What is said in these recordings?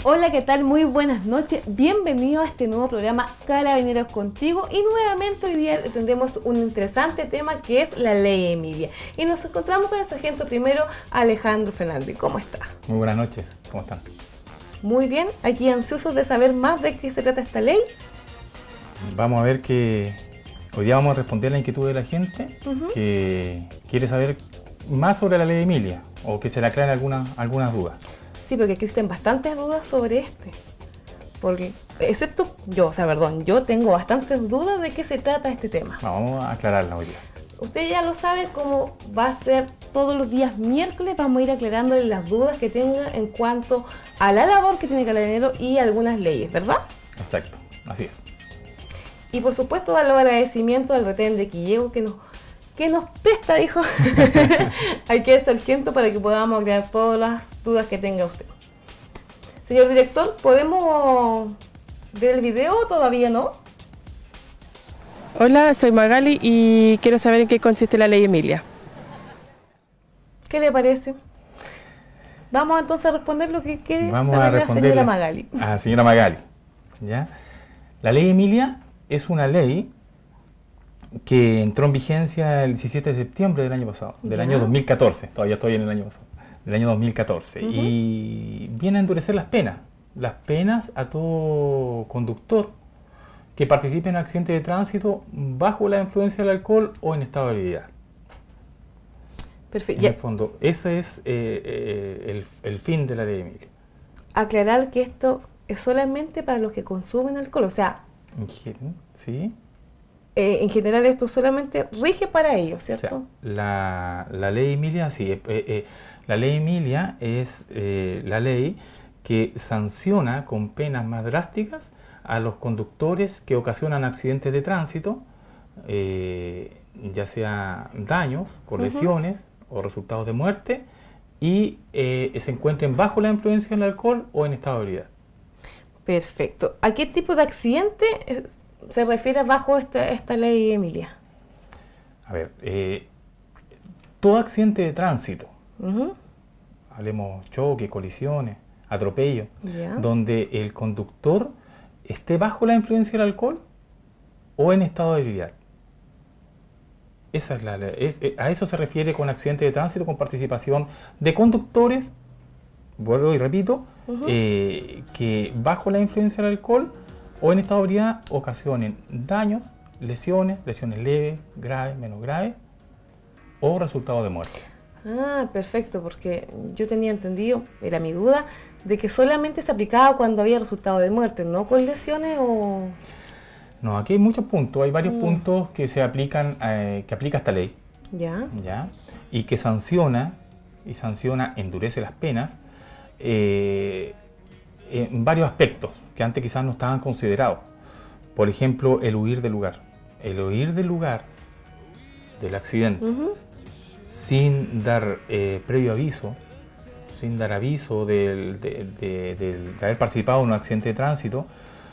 Hola, ¿qué tal? Muy buenas noches. Bienvenido a este nuevo programa Carabineros Contigo. Y nuevamente hoy día tendremos un interesante tema que es la Ley Emilia. Y nos encontramos con el sargento primero Alejandro Fernández. ¿Cómo está? Muy buenas noches, ¿cómo están? Muy bien, aquí ansiosos de saber más de qué se trata esta ley. Vamos a ver que hoy día vamos a responder la inquietud de la gente que quiere saber más sobre la Ley Emilia o que se le aclaren algunas dudas. Sí, porque existen bastantes dudas sobre porque, excepto yo, yo tengo bastantes dudas de qué se trata este tema. Vamos a aclararla hoy día. Usted ya lo sabe cómo va a ser todos los días miércoles, vamos a ir aclarándole las dudas que tenga en cuanto a la labor que tiene Carabinero y algunas leyes, ¿verdad? Exacto, así es. Y por supuesto dar los agradecimientos al retén de Quillego que nos presta, dijo, hay que sargento para que podamos aclarar todas las dudas que tenga usted. Señor director, ¿podemos ver el video o todavía no? Hola, soy Magali y quiero saber en qué consiste la Ley Emilia. ¿Qué le parece? Vamos entonces a responder lo que quiere Vamos saber a la señora Magali. A la señora Magali. ¿Ya? La Ley Emilia es una ley que entró en vigencia el 17 de septiembre del año pasado, del año 2014, todavía estoy en el año pasado, del año 2014, y viene a endurecer las penas a todo conductor que participe en accidentes de tránsito bajo la influencia del alcohol o en estado de ebriedad. Perfecto. En el fondo, ese es el fin de la Ley Emilia. Aclarar que esto es solamente para los que consumen alcohol, o sea, ¿sí? En general esto solamente rige para ellos, ¿cierto? O sea, la Ley Emilia, sí, la Ley Emilia es la ley que sanciona con penas más drásticas a los conductores que ocasionan accidentes de tránsito, ya sea daños, con lesiones o resultados de muerte, y se encuentren bajo la influencia del alcohol o en estado de ebriedad. Perfecto. ¿A qué tipo de accidente se refiere bajo esta Ley Emilia? A ver, todo accidente de tránsito, hablemos choque, colisiones, atropello, donde el conductor esté bajo la influencia del alcohol o en estado de ebriedad. Esa es a eso se refiere con accidente de tránsito con participación de conductores, vuelvo y repito, que bajo la influencia del alcohol o en estado de ebriedad ocasionen daños, lesiones leves, graves, menos graves o resultado de muerte. Ah, perfecto, porque yo tenía entendido, era mi duda, de que solamente se aplicaba cuando había resultado de muerte, no con lesiones o... No, aquí hay muchos puntos, hay varios puntos que se aplican, que aplica esta ley. ¿Ya? Y que sanciona, endurece las penas en varios aspectos que antes quizás no estaban considerados. Por ejemplo, el huir del lugar. El huir del lugar del accidente sin dar previo aviso, sin dar aviso de haber participado en un accidente de tránsito,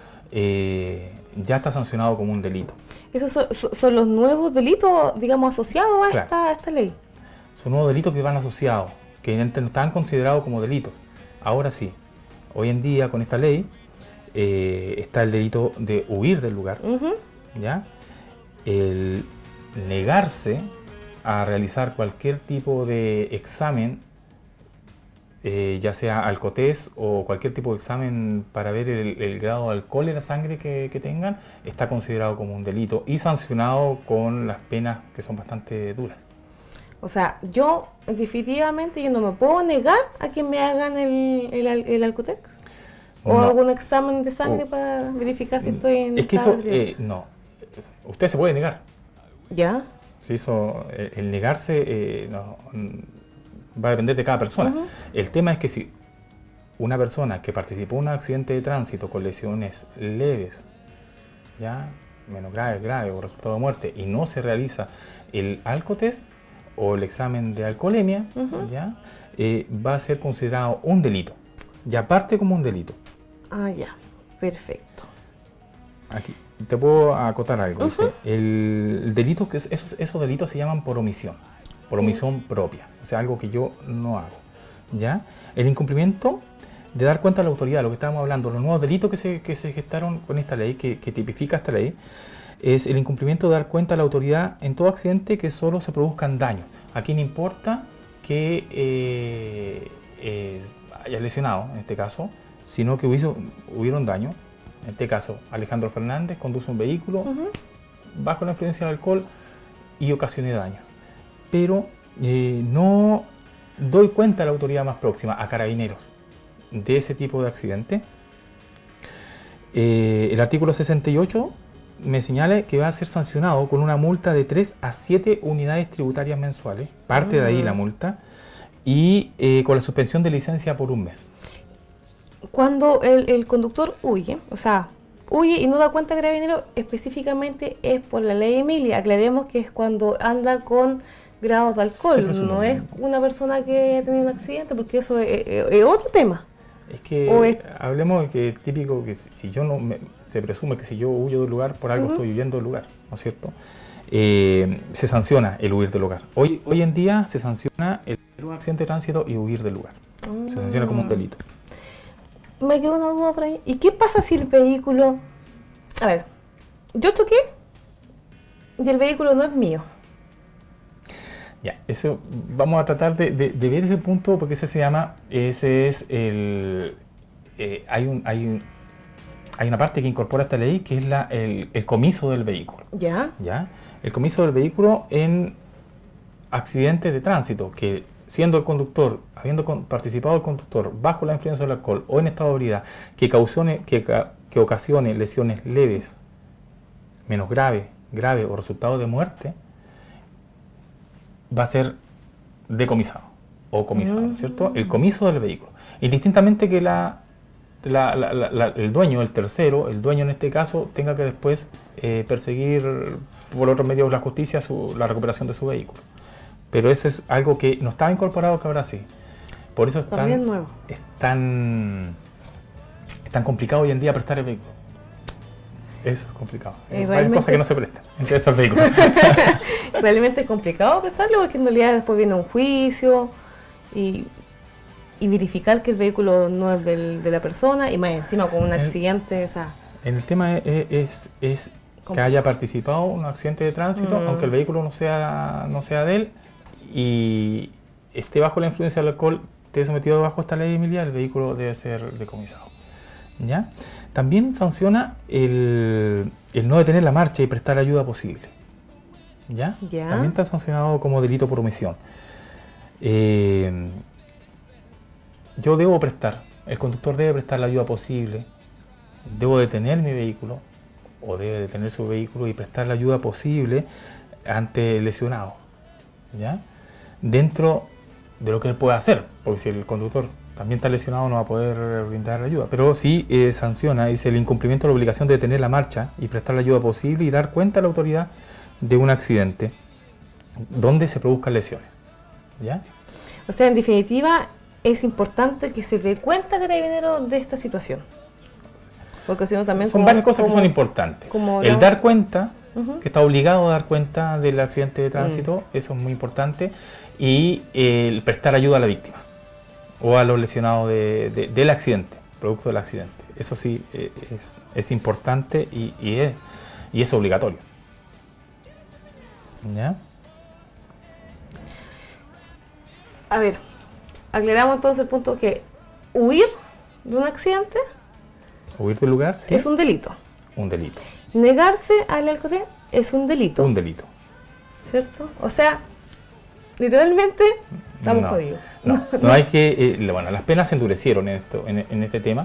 ya está sancionado como un delito. ¿Esos son los nuevos delitos, digamos, asociados a esta ley? Son nuevos delitos que van asociados, que antes no estaban considerados como delitos. Ahora sí, hoy en día con esta ley está el delito de huir del lugar, ¿ya? El negarse a realizar cualquier tipo de examen, ya sea alcotest o cualquier tipo de examen para ver el grado de alcohol en la sangre que tengan, está considerado como un delito y sancionado con las penas que son bastante duras. O sea, yo definitivamente no me puedo negar a que me hagan el alcotest o algún examen de sangre para verificar si estoy en estado de... no, usted se puede negar. ¿Ya? El negarse va a depender de cada persona. El tema es que si una persona que participó en un accidente de tránsito con lesiones leves, ya menos grave o resultado de muerte, y no se realiza el alcotest o el examen de alcoholemia, ¿ya? Va a ser considerado un delito. Ya parte como un delito. Ah, ya. Perfecto. Aquí te puedo acotar algo. Dice, el delito, esos delitos se llaman por omisión propia, o sea, algo que yo no hago. ¿Ya? El incumplimiento de dar cuenta a la autoridad, lo que estábamos hablando, los nuevos delitos que se gestaron con esta ley, que tipifica esta ley, es el incumplimiento de dar cuenta a la autoridad en todo accidente que solo se produzcan daños. Aquí no importa que haya lesionado, en este caso, sino que hubieron daños. En este caso, Alejandro Fernández conduce un vehículo bajo la influencia del alcohol y ocasioné daño. Pero no doy cuenta a la autoridad más próxima, a Carabineros, de ese tipo de accidente. El artículo 68 me señala que va a ser sancionado con una multa de 3 a 7 unidades tributarias mensuales, parte de ahí la multa, y con la suspensión de licencia por un mes. Cuando el conductor huye, o sea, huye y no da cuenta a Carabineros, específicamente es por la ley Emilia. Aclaremos que es cuando anda con grados de alcohol, no es una persona que ha tenido un accidente, porque eso es otro tema. Es que hablemos de que es típico que si yo se presume que si yo huyo del lugar, por algo estoy huyendo del lugar, ¿no es cierto? Se sanciona el huir del lugar. Hoy en día se sanciona el un accidente de tránsito y huir del lugar. Se sanciona como un delito. Me quedó una duda por ahí. ¿Y qué pasa si el vehículo... A ver, yo choqué y el vehículo no es mío? Ya, eso vamos a tratar de ver ese punto, porque ese es el... hay una parte que incorpora esta ley, que es el comiso del vehículo. ¿Ya? El comiso del vehículo en accidentes de tránsito, que siendo el conductor, habiendo participado el conductor bajo la influencia del alcohol o en estado de ebriedad, que ocasione lesiones leves, menos grave o resultado de muerte, va a ser decomisado o comisado, ¿no es cierto? El comiso del vehículo. Indistintamente que el dueño, el tercero, el dueño en este caso, tenga que después perseguir por otros medios de la justicia la recuperación de su vehículo. Pero eso es algo que no estaba incorporado, que ahora sí. Por eso es tan complicado hoy en día prestar el vehículo. Es complicado. Hay cosas que no se prestan, entre esos vehículos. Realmente es complicado prestarlo, porque en realidad después viene un juicio y verificar que el vehículo no es de la persona, y más encima con un accidente. O sea, el tema es que haya participado en un accidente de tránsito, aunque el vehículo no sea de él, y esté bajo la influencia del alcohol, esté sometido bajo esta ley Emilia, el vehículo debe ser decomisado. ¿Ya? También sanciona el no detener la marcha y prestar la ayuda posible. ¿Ya? También está sancionado como delito por omisión. Yo debo prestar, el conductor debe prestar la ayuda posible, debo detener mi vehículo, o debe detener su vehículo y prestar la ayuda posible ante el lesionado, ¿ya? Dentro de lo que él puede hacer, porque si el conductor también está lesionado no va a poder brindar ayuda, pero sí sanciona, dice, el incumplimiento de la obligación de detener la marcha y prestar la ayuda posible y dar cuenta a la autoridad de un accidente donde se produzcan lesiones, ¿ya? O sea, en definitiva, es importante que se dé cuenta Carabineros de esta situación. Porque si no también son varias cosas que son importantes. El dar cuenta, que está obligado a dar cuenta del accidente de tránsito, eso es muy importante, y el prestar ayuda a la víctima o a los lesionados del accidente, producto del accidente. Eso sí es importante y es obligatorio. ¿Ya? A ver, aclaramos entonces el punto que huir de un accidente, huir del lugar, sí, es un delito. Un delito. Negarse al alcohol es un delito. Un delito. ¿Cierto? O sea, literalmente estamos jodidos. No hay que... bueno, las penas se endurecieron en este tema.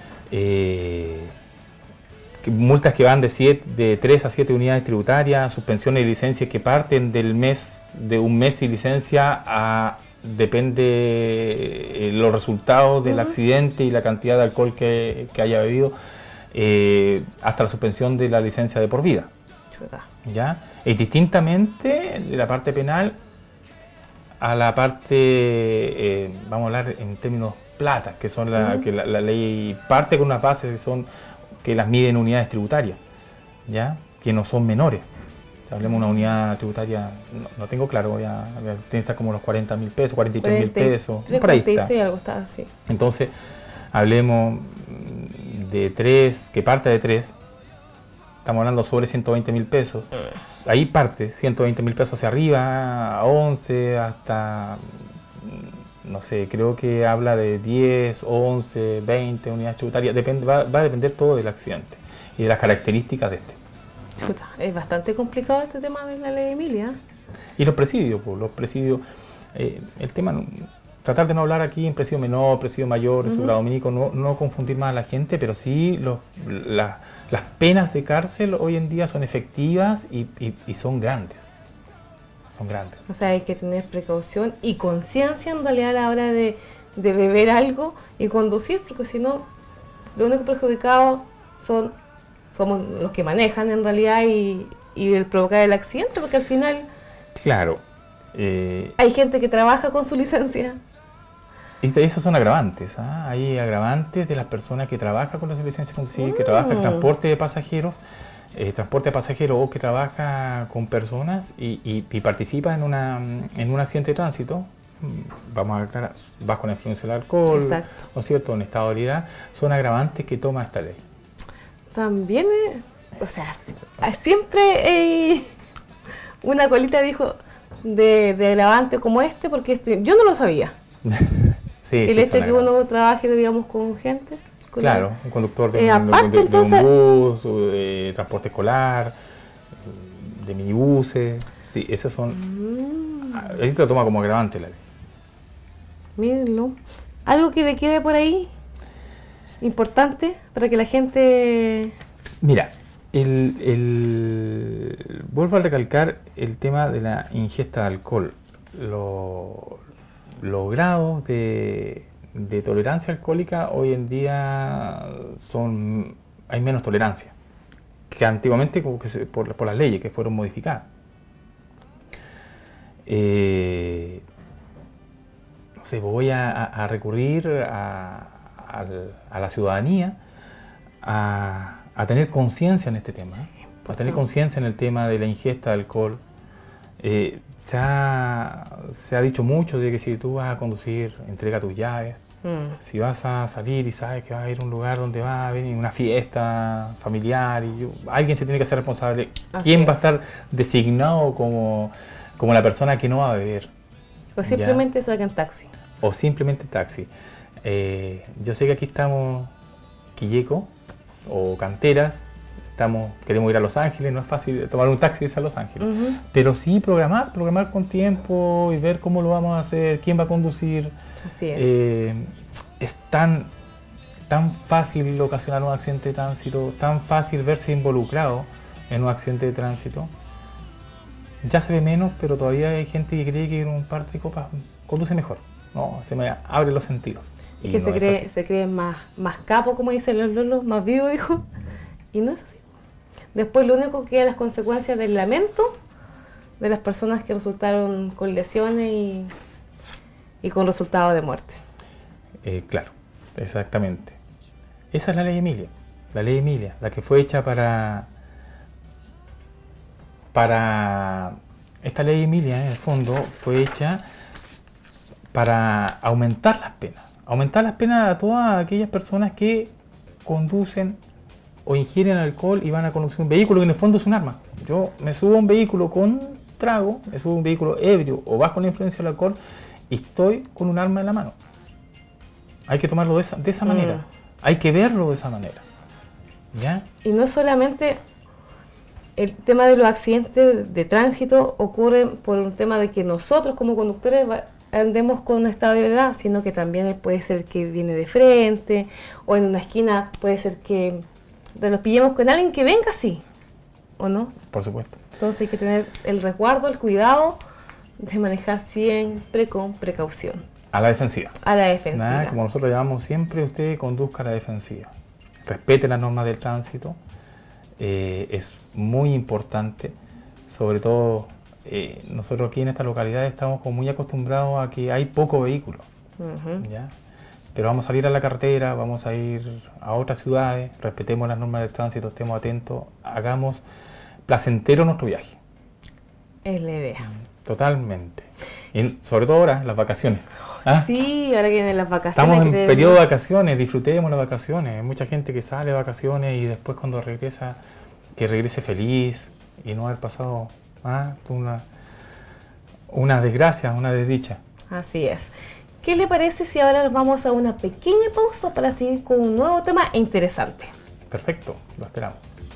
Multas que van de 3 a 7 unidades tributarias, suspensiones de licencias que parten de un mes sin licencia depende los resultados del accidente y la cantidad de alcohol que haya bebido, hasta la suspensión de la licencia de por vida. ¿Ya? Y distintamente de la parte penal a la parte, vamos a hablar en términos plata, que son que la ley parte con unas bases que las mide en unidades tributarias, ¿ya? Que no son menores. Hablemos de una unidad tributaria, no tengo claro, ya tiene que estar como los 40.000 pesos, 43.000 pesos, por ahí está. Algo está así. Entonces, hablemos de 3, que parte de 3, estamos hablando sobre 120.000 pesos. Ahí parte 120.000 pesos hacia arriba, a 11, hasta, no sé, creo que habla de 10, 11, 20 unidades tributarias. Va a depender todo del accidente y de las características de este. Es bastante complicado este tema de la ley Emilia. Y los presidios, el tema, tratar de no hablar aquí en presidio menor, presidio mayor, grado mínimo, no confundir más a la gente, pero sí las penas de cárcel hoy en día son efectivas y son grandes. Son grandes. O sea, hay que tener precaución y conciencia en realidad a la hora de beber algo y conducir, porque si no, lo único perjudicado somos los que manejan en realidad y el provocar el accidente, porque al final... Claro. Hay gente que trabaja con su licencia. Y esos son agravantes, hay agravantes de las personas que trabajan con la licencia de conducir, que trabajan en transporte de pasajeros, o que trabaja con personas y participa en un accidente de tránsito. Vamos a aclarar, vas con la influencia del alcohol, ¿no es cierto?, en estado de ebriedad, son agravantes que toma esta ley. También, o sea, siempre una colita dijo de agravante como este, porque yo no lo sabía. Sí, el hecho de que uno trabaje, digamos, con gente. Claro, un conductor de entonces, un bus, de transporte escolar, de minibuses. Sí, esos son... Ahí te lo toma como agravante la ley. Mírenlo. ¿Algo que le quede por ahí importante para que la gente...? Mira, vuelvo a recalcar el tema de la ingesta de alcohol. Los grados de tolerancia alcohólica hoy en día hay menos tolerancia que antiguamente por las leyes que fueron modificadas. No sé, voy a recurrir a la ciudadanía a tener conciencia en este tema, a tener conciencia en el tema de la ingesta de alcohol. Se ha dicho mucho de que si tú vas a conducir, entrega tus llaves. Si vas a salir y sabes que vas a ir a un lugar donde va a venir una fiesta familiar, alguien se tiene que hacer responsable. ¿Quién va a estar designado como la persona que no va a beber? O simplemente sacan taxi. O simplemente taxi. Yo sé que aquí estamos Quilleco o Canteras. Queremos ir a Los Ángeles, no es fácil tomar un taxi y irse a Los Ángeles, pero sí programar con tiempo y ver cómo lo vamos a hacer, quién va a conducir. Así es. Es tan fácil ocasionar un accidente de tránsito, tan fácil verse involucrado en un accidente de tránsito. Ya se ve menos, pero todavía hay gente que cree que en un par de copas conduce mejor. No, se me abre los sentidos. Y que no se cree más capo, como dicen los lolos, más vivo, dijo. Y no es así. Después lo único que queda las consecuencias del lamento de las personas que resultaron con lesiones y con resultado de muerte. Claro, exactamente. Esa es la ley Emilia. La ley Emilia, la que fue hecha para esta ley Emilia, en el fondo, fue hecha para aumentar las penas. Aumentar las penas a todas aquellas personas que conducen o ingieren alcohol y van a conducir un vehículo que en el fondo es un arma. Yo me subo a un vehículo con trago, me subo a un vehículo ebrio o bajo la influencia del alcohol y estoy con un arma en la mano. Hay que tomarlo de esa manera, hay que verlo de esa manera. ¿Ya? Y no solamente el tema de los accidentes de tránsito ocurre por un tema de que nosotros como conductores andemos con un estado de ebriedad, sino que también puede ser que viene de frente o en una esquina puede ser que nos pillemos con alguien que venga así, ¿o no? Por supuesto. Entonces hay que tener el resguardo, el cuidado de manejar siempre con precaución. A la defensiva. A la defensiva. Nada, como nosotros llamamos siempre, usted conduzca a la defensiva. Respete las normas del tránsito, es muy importante, sobre todo nosotros aquí en esta localidad estamos como muy acostumbrados a que hay poco vehículo, ¿ya? Pero vamos a salir a la carretera, vamos a ir a otras ciudades, respetemos las normas del tránsito, estemos atentos, hagamos placentero nuestro viaje. Es la idea. Totalmente. Y sobre todo ahora, las vacaciones. ¿Ah? Sí, ahora que vienen las vacaciones. Estamos en periodo de vacaciones, disfrutemos las vacaciones. Hay mucha gente que sale de vacaciones y después cuando regresa, que regrese feliz y no haber pasado una desgracia, una desdicha. Así es. ¿Qué le parece si ahora vamos a una pequeña pausa para seguir con un nuevo tema interesante? Perfecto, lo esperamos.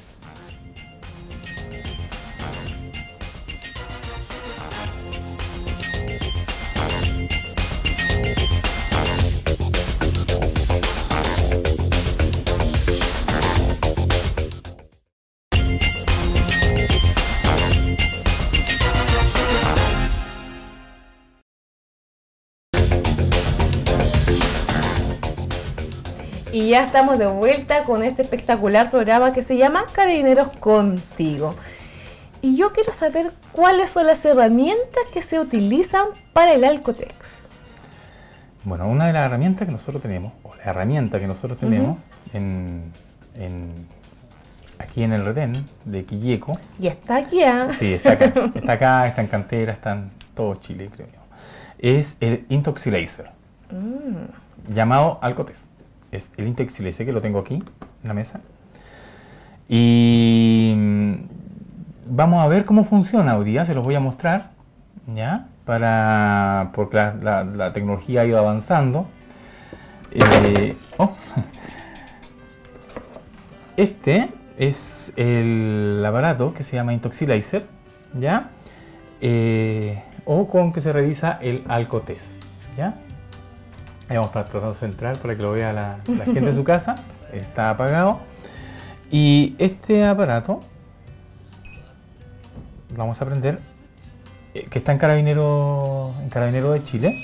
Y ya estamos de vuelta con este espectacular programa que se llama Carabineros Contigo. Y yo quiero saber cuáles son las herramientas que se utilizan para el Alcotex. Bueno, una de las herramientas que nosotros tenemos, aquí en el retén de Quilleco. Y está aquí, ¿eh? Sí, está acá. Está acá, está en Cantera, está en todo Chile, creo yo. Es el Intoxilaser, llamado Alcotex. Es el Intoxilaser, que lo tengo aquí en la mesa. Y vamos a ver cómo funciona hoy día, se los voy a mostrar, ¿ya? Porque la tecnología ha ido avanzando. Este es el aparato que se llama Intoxilaser, ¿ya? O con que se revisa el Alcotex, ¿ya? Ahí vamos a estar tratando de centrar para que lo vea la gente de su casa. Está apagado. Y este aparato, vamos a prender, que está en Carabinero de Chile.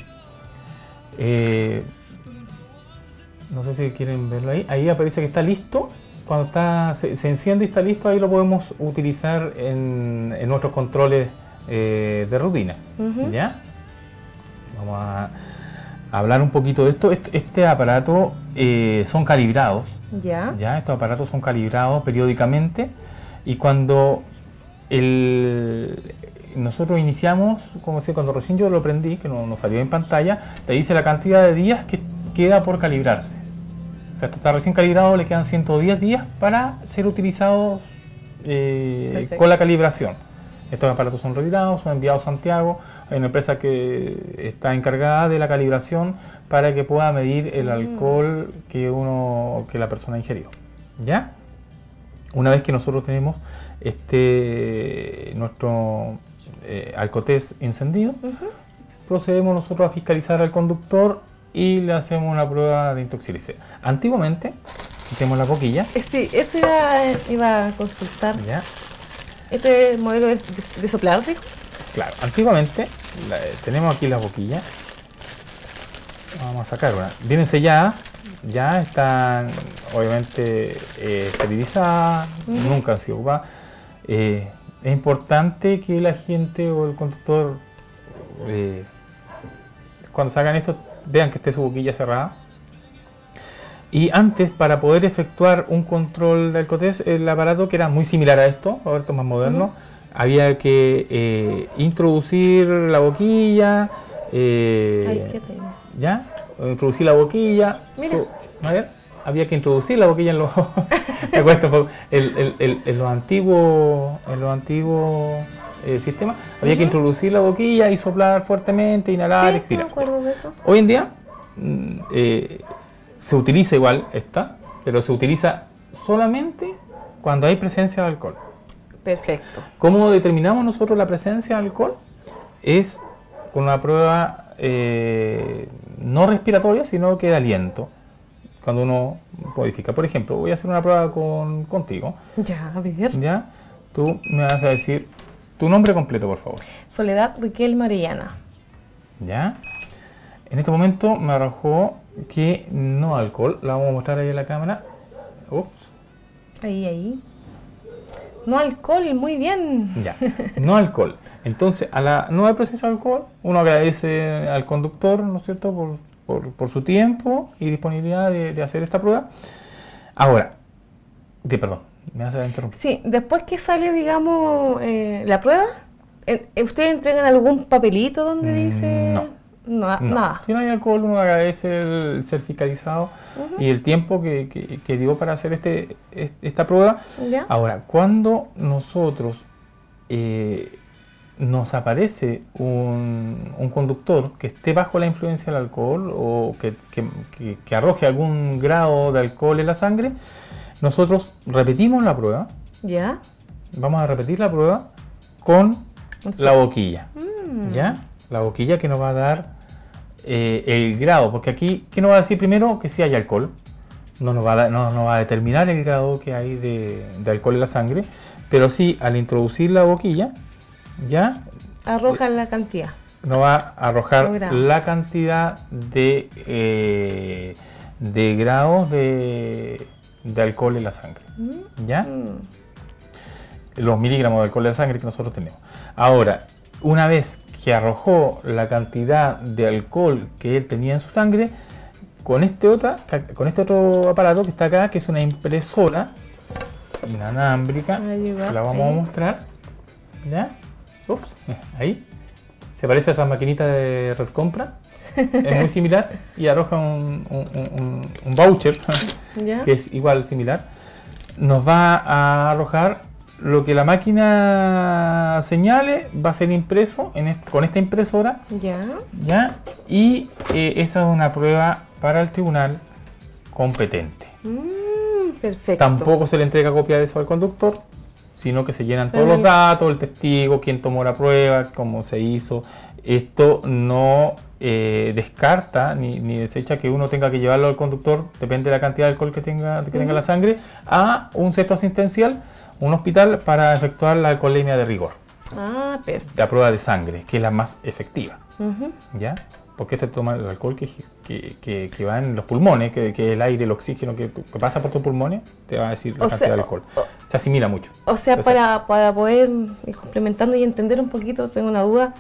No sé si quieren verlo ahí. Ahí aparece que está listo. Cuando se enciende y está listo, ahí lo podemos utilizar en nuestros controles de rutina. ¿Ya? Vamos a hablar un poquito de esto. Este aparato son calibrados. ¿Ya? Estos aparatos son calibrados periódicamente. Y cuando nosotros iniciamos, como decía, cuando recién yo lo prendí, que no salió en pantalla, te dice la cantidad de días que queda por calibrarse. O sea, esto está recién calibrado, le quedan 110 días para ser utilizados con la calibración. Estos aparatos son retirados, son enviados a Santiago. Hay una empresa que está encargada de la calibración para que pueda medir el alcohol que la persona ha ingerido. ¿Ya? Una vez que nosotros tenemos nuestro Alcotex encendido, procedemos nosotros a fiscalizar al conductor y le hacemos una prueba de Intoxilaser. Antiguamente, tenemos la boquilla. Sí, eso iba a consultar. ¿Ya? ¿Este modelo de soplar, ¿sí? Claro, antiguamente tenemos aquí la boquilla. Vamos a sacar una. Vienen selladas, ya están obviamente esterilizadas, nunca han sido ocupadas. Es importante que la gente o el conductor, cuando sacan esto, vean que esté su boquilla cerrada. Y antes, para poder efectuar un control de Alcotex, el aparato, que era muy similar a esto, ahora esto es más moderno, había que introducir la boquilla, ¿ya? Introducir la boquilla. A ver, había que introducir la boquilla en los me cuesta un poco. En los antiguos sistemas había que introducir la boquilla y soplar fuertemente, inhalar, expirar. Me acuerdo de eso. Hoy en día se utiliza igual esta, pero se utiliza solamente cuando hay presencia de alcohol. Perfecto. ¿Cómo determinamos nosotros la presencia de alcohol? Es con una prueba no respiratoria, sino que de aliento. Cuando uno modifica. Por ejemplo, voy a hacer una prueba contigo. Ya, a ver. ¿Ya? Tú me vas a decir tu nombre completo, por favor. Soledad Riquelme Arellana. ¿Ya? En este momento me arrojó que no alcohol. La vamos a mostrar ahí en la cámara. Ups. Ahí. No alcohol, muy bien. Ya, no alcohol. Entonces, a la nueva presencia de alcohol, uno agradece al conductor, ¿no es cierto?, por su tiempo y disponibilidad de hacer esta prueba. Ahora, perdón, me vas a interrumpir. Sí, después que sale, digamos, la prueba, ¿ustedes entregan algún papelito donde dice...? Nada. Si no hay alcohol, uno agradece el ser fiscalizado y el tiempo que dio para hacer esta prueba. ¿Ya? Ahora, cuando nosotros nos aparece un conductor que esté bajo la influencia del alcohol o que arroje algún grado de alcohol en la sangre, nosotros repetimos la prueba. ¿Ya? Vamos a repetir la prueba con la boquilla. ¿Ya? La boquilla que nos va a dar el grado, porque aquí, ¿qué nos va a decir primero? Que sí hay alcohol. No nos va a determinar el grado que hay de alcohol en la sangre, pero sí, al introducir la boquilla, ya arroja la cantidad. Nos va a arrojar la cantidad de grados de alcohol en la sangre. ¿Ya? Los miligramos de alcohol en la sangre que nosotros tenemos. Ahora, una vez que arrojó la cantidad de alcohol que él tenía en su sangre, con este otro aparato que está acá, que es una impresora inalámbrica, la vamos a mostrar. ¿Ya? Ups, ahí. Se parece a esa maquinita de Red Compra. Es muy similar y arroja un voucher que es igual similar. Nos va a arrojar lo que la máquina señale, va a ser impreso con esta impresora. ¿Ya? Y esa es una prueba para el tribunal competente. Perfecto. Tampoco se le entrega copia de eso al conductor, sino que se llenan todos los datos, el testigo, quién tomó la prueba, cómo se hizo. Esto no descarta ni desecha que uno tenga que llevarlo al conductor, depende de la cantidad de alcohol que tenga la sangre, a un centro asistencial, un hospital, para efectuar la alcoholemia de rigor. Perfecto. La prueba de sangre, que es la más efectiva. ¿Ya? Porque este toma el alcohol que va en los pulmones, que el aire, el oxígeno que pasa por tus pulmones, te va a decir la cantidad de alcohol. Se asimila mucho. O sea, para poder ir complementando y entender un poquito, tengo una duda.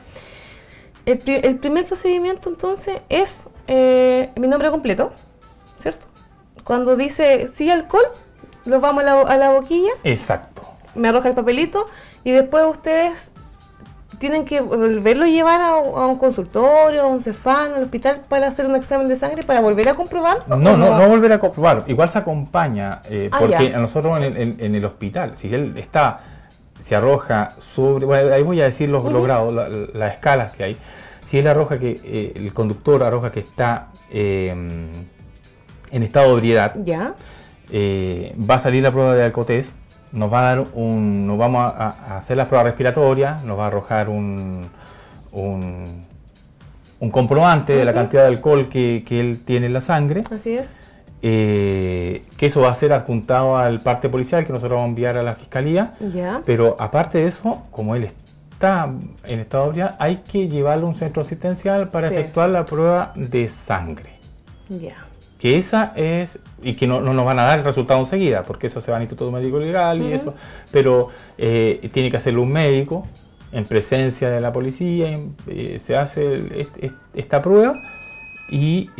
El primer procedimiento entonces es mi nombre completo, ¿cierto? Cuando dice sí alcohol, lo vamos a la boquilla. Exacto. Me arroja el papelito y después ustedes tienen que volverlo a llevar a un consultorio, a un Cefam, al hospital, para hacer un examen de sangre, para volver a comprobar. No volver a comprobar. Igual se acompaña, porque a nosotros en el hospital, si él se arroja sobre, bueno, ahí voy a decir los grados, las escalas que hay. Si él arroja el conductor arroja que está en estado de ebriedad, va a salir la prueba de alcotés. Nos va a dar nos vamos a hacer las pruebas respiratorias, nos va a arrojar un comprobante de la cantidad de alcohol que él tiene en la sangre. Así es. Que eso va a ser adjuntado al parte policial que nosotros vamos a enviar a la fiscalía. Pero aparte de eso, como él está en estado de ebriedad, hay que llevarlo a un centro asistencial para efectuar la prueba de sangre. Que esa es, y que no nos van a dar el resultado enseguida, porque eso se va al Instituto Médico Legal y eso, pero tiene que hacerlo un médico en presencia de la policía, se hace esta prueba y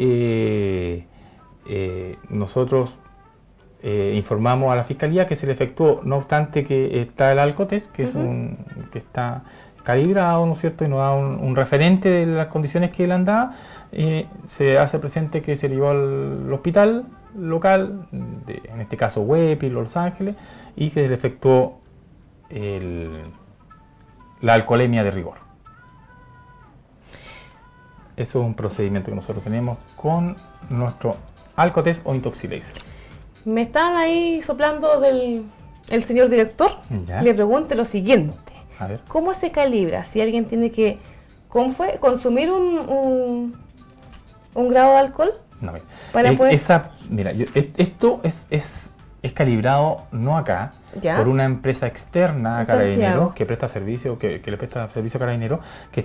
nosotros informamos a la fiscalía que se le efectuó, no obstante que está el alcotest, que es que está calibrado, ¿no es cierto?, y nos da un referente de las condiciones que él andaba. Se hace presente que se llevó al hospital local, en este caso Huepi, Los Ángeles, y que se le efectuó la alcoholemia de rigor. Eso es un procedimiento que nosotros tenemos con nuestro alcotest o intoxilaser. Me están ahí soplando el señor director. Le pregunto lo siguiente. A ver. ¿Cómo se calibra? Si alguien tiene que consumir un grado de alcohol. No, para poder... mira, esto es calibrado no acá, por una empresa externa a Carabineros que presta servicio, que le presta servicio a Carabineros,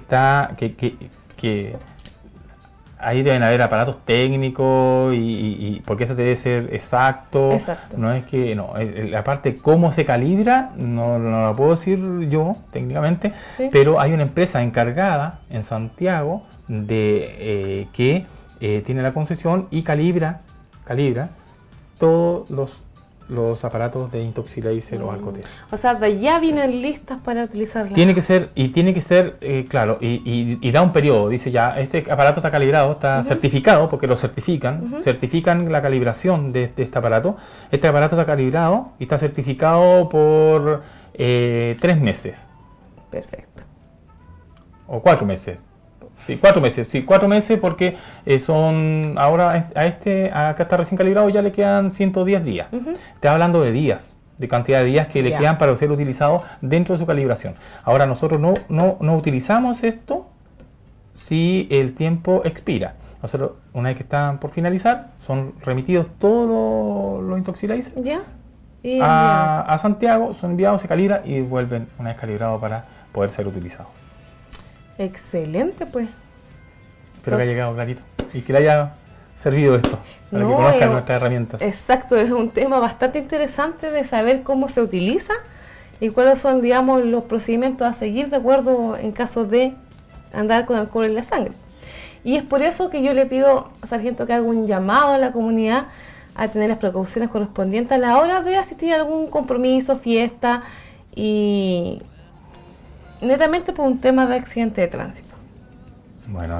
que ahí deben haber aparatos técnicos y porque eso debe ser exacto. No es que, la parte cómo se calibra no lo puedo decir yo técnicamente, pero hay una empresa encargada en Santiago que tiene la concesión y calibra todos los aparatos de Intoxilaser o Alcotest. O sea, de ya vienen listas para utilizarlas. Tiene que ser, claro, y da un periodo. Dice ya, este aparato está calibrado, está certificado, porque lo certifican, certifican la calibración de este aparato. Este aparato está calibrado y está certificado por 3 meses. Perfecto. O 4 meses. Sí, 4 meses, sí, 4 meses porque son, ahora acá está recién calibrado, ya le quedan 110 días. Está hablando de días, de cantidad de días que le quedan para ser utilizado dentro de su calibración. Ahora nosotros no utilizamos esto si el tiempo expira. Nosotros, una vez que están por finalizar, son remitidos todos los Intoxilaser a Santiago, son enviados, se calibran y vuelven una vez calibrados para poder ser utilizados. Excelente, pues. Espero que haya llegado clarito y que le haya servido esto, para que conozcan nuestras herramientas. Exacto, es un tema bastante interesante de saber cómo se utiliza y cuáles son, digamos, los procedimientos a seguir de acuerdo en caso de andar con alcohol en la sangre. Y es por eso que yo le pido, sargento, que haga un llamado a la comunidad a tener las precauciones correspondientes a la hora de asistir a algún compromiso, fiesta y netamente por un tema de accidente de tránsito. Bueno,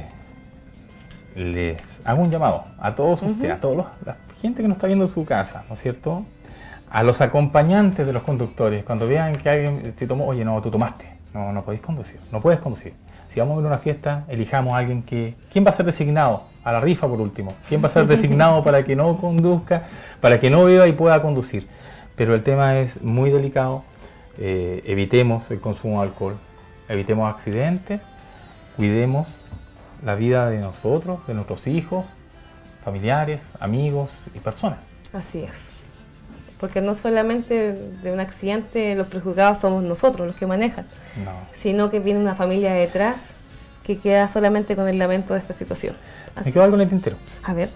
les hago un llamado a todos ustedes, a toda la gente que nos está viendo en su casa, ¿no es cierto? A los acompañantes de los conductores, cuando vean que alguien se tomó, oye, no, tú tomaste, no podéis conducir, no puedes conducir. Si vamos a ver una fiesta, elijamos a alguien ¿quién va a ser designado? A la rifa por último. ¿Quién va a ser designado para que no conduzca, para que no beba y pueda conducir? Pero el tema es muy delicado, evitemos el consumo de alcohol, evitemos accidentes, cuidemos la vida de nosotros, de nuestros hijos, familiares, amigos y personas. Así es. Porque no solamente de un accidente los perjudicados somos nosotros los que manejan, sino que viene una familia detrás que queda solamente con el lamento de esta situación. Me quedo algo en el tintero. A ver.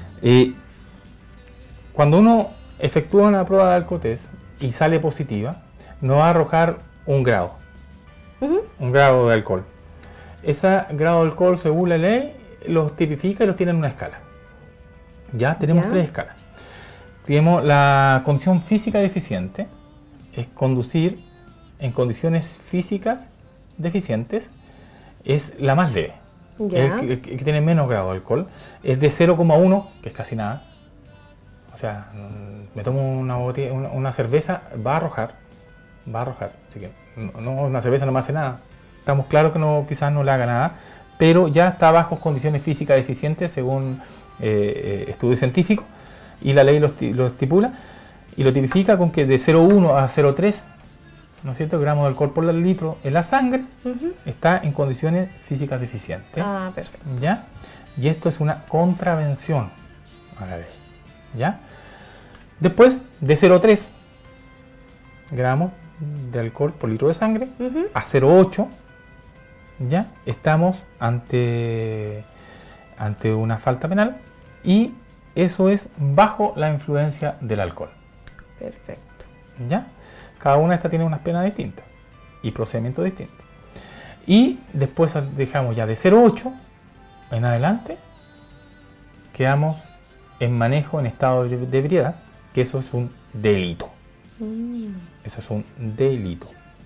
Cuando uno efectúa una prueba de Alcotest y sale positiva, nos va a arrojar un grado. Un grado de alcohol. Ese grado de alcohol, según la ley, los tipifica y los tiene en una escala. Ya tenemos 3 escalas. Tenemos la condición física deficiente, es conducir en condiciones físicas deficientes, es la más leve. El que tiene menos grado de alcohol es de 0,1, que es casi nada. O sea, me tomo una cerveza, va a arrojar. Así que una cerveza no me hace nada. Estamos claros que quizás no le haga nada, pero ya está bajo condiciones físicas deficientes según estudios científicos. Y la ley lo estipula y lo tipifica con que de 0,1 a 0,3, ¿no es cierto?, gramos de alcohol por litro en la sangre está en condiciones físicas deficientes. Ah, perfecto. ¿Ya? Y esto es una contravención a la ley. ¿Ya? Después, de 0,3 gramos de alcohol por litro de sangre a 0,8, ¿ya? Estamos ante una falta penal y eso es bajo la influencia del alcohol. Perfecto. ¿Ya? Cada una de estas tiene unas penas distintas y procedimientos distintos. Y después dejamos ya de 0,8 en adelante, quedamos en manejo en estado de ebriedad, que eso es un delito. Eso es un delito.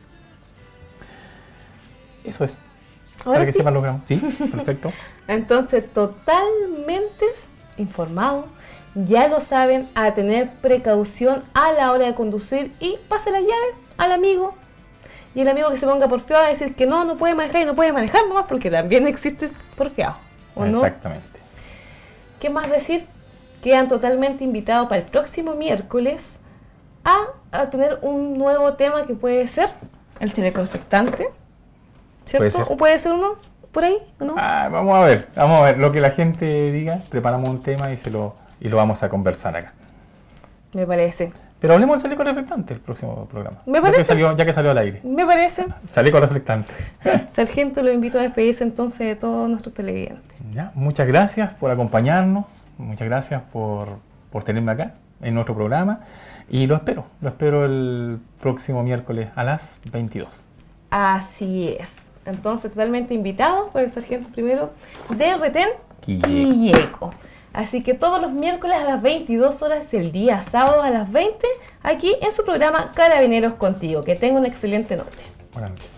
Eso es. Ahora para que sí. sepan los gramos. Sí, perfecto. Entonces, totalmente informados, ya lo saben, a tener precaución a la hora de conducir y pase la llave al amigo. Y el amigo que se ponga porfiado a decir que no puede manejar y no puede manejar nomás porque también existe porfiado. ¿O exactamente. No? ¿Qué más decir? Quedan totalmente invitados para el próximo miércoles a tener un nuevo tema que puede ser el chaleco reflectante, ¿cierto? Puede ser. ¿O puede ser uno por ahí o no? Vamos a ver lo que la gente diga, preparamos un tema y lo vamos a conversar acá. Me parece. Pero hablemos del chaleco reflectante el próximo programa. Me parece. Ya que salió al aire. Me parece. Chaleco reflectante. Sargento, lo invito a despedirse entonces de todos nuestros televidentes. Ya, muchas gracias por acompañarnos, muchas gracias por tenerme acá en nuestro programa y lo espero el próximo miércoles a las 22. Así es. Entonces, totalmente invitados por el sargento primero del retén Quilleco. Así que todos los miércoles a las 22 horas, el día sábado a las 20, aquí en su programa Carabineros Contigo. Que tenga una excelente noche. Buenas noches.